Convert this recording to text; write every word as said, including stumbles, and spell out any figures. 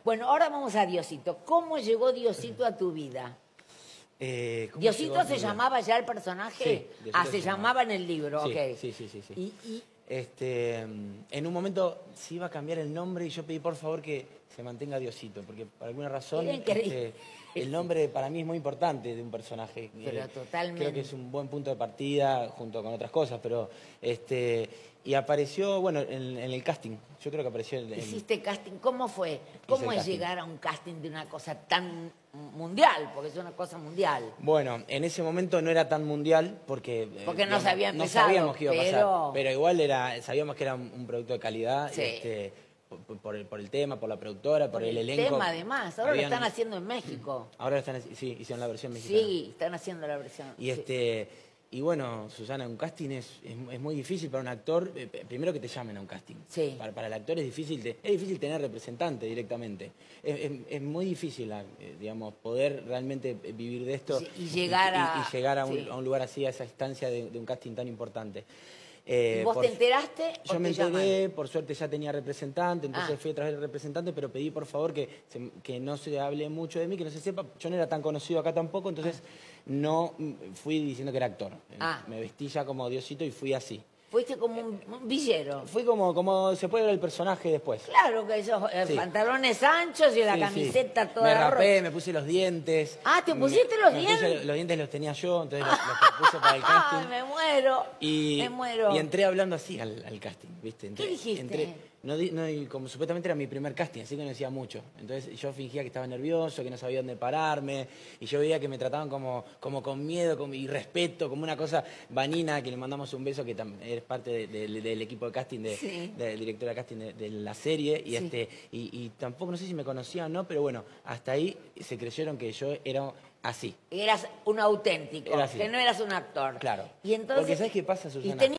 Bueno, ahora vamos a Diosito. ¿Cómo llegó Diosito a tu vida? Eh, ¿Diosito se llamaba ya el personaje? Sí, Diosito ah, se, se llamaba llamaba. en el libro, Sí, ok. sí, sí, sí, sí. Y, y... Este, en un momento se iba a cambiar el nombre y yo pedí por favor que se mantenga Diosito, porque por alguna razón este, el nombre para mí es muy importante de un personaje. Pero eh, totalmente. Creo que es un buen punto de partida junto con otras cosas, pero este y apareció, bueno, en, en el casting. Yo creo que apareció el, el... ¿Hiciste casting? ¿Cómo fue? ¿Cómo es casting. llegar a un casting de una cosa tan mundial? Porque es una cosa mundial. Bueno, en ese momento no era tan mundial porque... Porque eh, no digamos, se había empezado, no sabíamos que iba a pasar, pero... pero igual era, sabíamos que era un, un producto de calidad. Sí. Este, por, por, el, por el tema, por la productora, por, por el, el elenco. tema además. Ahora Habían... lo están haciendo en México. Ahora lo están, sí, hicieron la versión mexicana. Sí, están haciendo la versión. Y este... Sí. Y bueno, Susana, un casting es, es, es muy difícil para un actor, eh, primero que te llamen a un casting. Sí. Para, para el actor es difícil, te, es difícil tener representante directamente. Es, es, es muy difícil, eh, digamos, poder realmente vivir de esto. Y, y llegar y, a... Y, y llegar a un, sí. a un lugar así, a esa instancia de, de un casting tan importante. Eh, ¿Y vos por, te enteraste o Yo me te enteré, llaman? por suerte ya tenía representante, entonces ah. fui a través del representante, pero pedí por favor que, se, que no se hable mucho de mí, que no se sepa. Yo no era tan conocido acá tampoco, entonces ah. no fui diciendo que era actor. Ah. Me vestí ya como Diosito y fui así. Fuiste como un, un villero. Fui como, como se puede ver el personaje después. Claro, que esos eh, sí. pantalones anchos y la sí, camiseta sí. toda Me rapé, roja. me puse los dientes. Ah, ¿te pusiste me, los me dientes? Puse, los dientes los tenía yo, entonces los, los puse para el casting. Ay, me muero, y, me muero. Y entré hablando así al, al casting, ¿viste? Entré, ¿Qué dijiste? Entré, no, no, y como supuestamente era mi primer casting, así que no decía mucho. Entonces yo fingía que estaba nervioso, que no sabía dónde pararme, y yo veía que me trataban como, como con miedo como, y respeto, como una cosa vanina, que le mandamos un beso, que es parte de, de, del equipo de casting, de, sí. del director de casting de, de la serie, y, sí. este, y, y tampoco, no sé si me conocía o no, pero bueno, hasta ahí se creyeron que yo era así. Eras un auténtico, Era así. que no eras un actor. Claro. Y entonces, porque ¿sabes qué pasa, Susana?